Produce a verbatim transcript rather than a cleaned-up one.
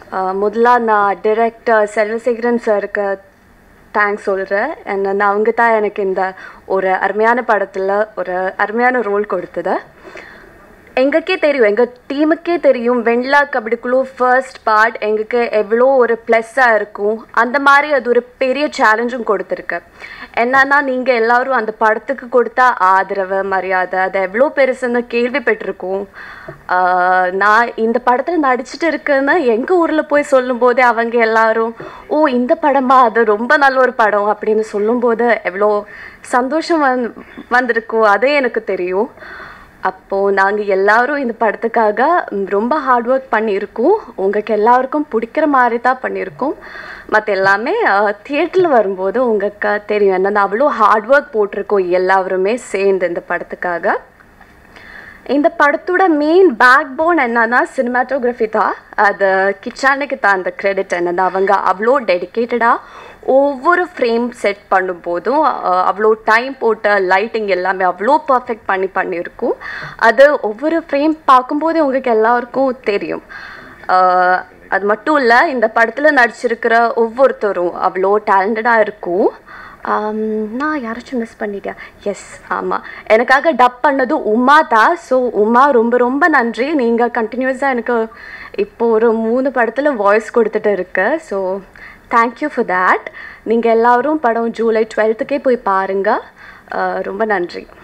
முதல்ல நான் டைரக்டர் செல்வசேகரன் சாருக்கு தேங்க்ஸ் சொல்கிறேன். அண்ட் அவங்க தான் எனக்கு இந்த ஒரு அருமையான படத்தில் ஒரு அருமையான ரோல் கொடுத்தது. எங்களுக்கே தெரியும், எங்கள் டீமுக்கே தெரியும் வெண்லா கபடிக்குழு ஃபர்ஸ்ட் பார்ட் எங்களுக்கு எவ்வளோ ஒரு ப்ளஸ்ஸாக இருக்கும். அந்த மாதிரி அது ஒரு பெரிய சேலஞ்சும் கொடுத்துருக்கு. என்னன்னா நீங்கள் எல்லோரும் அந்த படத்துக்கு கொடுத்தா ஆதரவு மரியாதை அது எவ்வளோ பெருசுன்னு கேள்விப்பட்டிருக்கோம். நான் இந்த படத்தில் நடிச்சிட்டு இருக்கேன்னு எங்கள் ஊரில் போய் சொல்லும்போதே அவங்க எல்லோரும் ஓ இந்த படமா அது ரொம்ப நல்ல ஒரு படம் அப்படின்னு சொல்லும்போது எவ்வளோ சந்தோஷம் வந் வந்திருக்கோ அதே எனக்கு தெரியும். அப்போது நாங்கள் எல்லோரும் இந்த படத்துக்காக ரொம்ப ஹார்ட் ஒர்க் பண்ணியிருக்கோம். உங்களுக்கு எல்லாருக்கும் பிடிக்கிற மாதிரி தான் பண்ணியிருக்கோம். மற்ற எல்லாமே தியேட்டரில் வரும்போது உங்களுக்கு தெரியும் என்னென்ன அவ்வளோ ஹார்ட் ஒர்க் போட்டிருக்கோம் எல்லாருமே சேர்ந்து இந்த படத்துக்காக. இந்த படத்தோட மெயின் பேக் போன் என்னன்னா சினிமாட்டோகிராஃபி தான். அது கிச்சானுக்கு தான் அந்த கிரெடிட். என்னன்னா அவங்க அவ்வளோ டெடிக்கேட்டடாக ஒவ்வொரு ஃப்ரேம் செட் பண்ணும்போதும் அவ்வளோ டைம் போட்ட லைட்டிங் எல்லாமே அவ்வளோ பர்ஃபெக்ட் பண்ணி பண்ணியிருக்கும். அது ஒவ்வொரு ஃப்ரேம் பார்க்கும்போதே உங்களுக்கு எல்லாருக்கும் தெரியும். அது மட்டும் இல்லை, இந்த படத்தில் நடிச்சிருக்கிற ஒவ்வொருத்தரும் அவ்வளோ டேலண்டடாக இருக்கும். நான் யாராச்சும் மிஸ் பண்ணிட்டேன். எஸ், ஆமாம், எனக்காக டப் பண்ணது உமா தான். ஸோ உமா ரொம்ப ரொம்ப நன்றி. நீங்கள் கண்டினியூஸாக எனக்கு இப்போது ஒரு மூணு படத்தில் வாய்ஸ் கொடுத்துட்டு இருக்கு. So thank you for that. நீங்கள் எல்லோரும் படம் ஜூலை டுவெல்த்துக்கே போய் பாருங்கள். ரொம்ப நன்றி.